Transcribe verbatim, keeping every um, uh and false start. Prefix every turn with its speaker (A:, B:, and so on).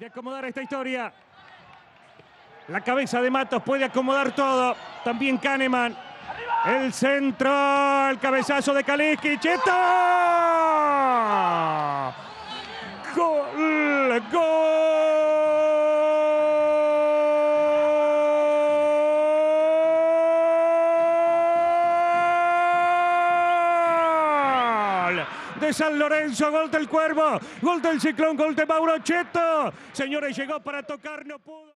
A: de acomodar esta historia. La cabeza de Matos puede acomodar todo. También Kahneman. El centro, el cabezazo de Kaliski. ¡Cheto! ¡Gol! ¡Gol! De San Lorenzo, gol del Cuervo, gol del Ciclón, gol de Mauro Cheto. Señores, llegó para tocar, no pudo.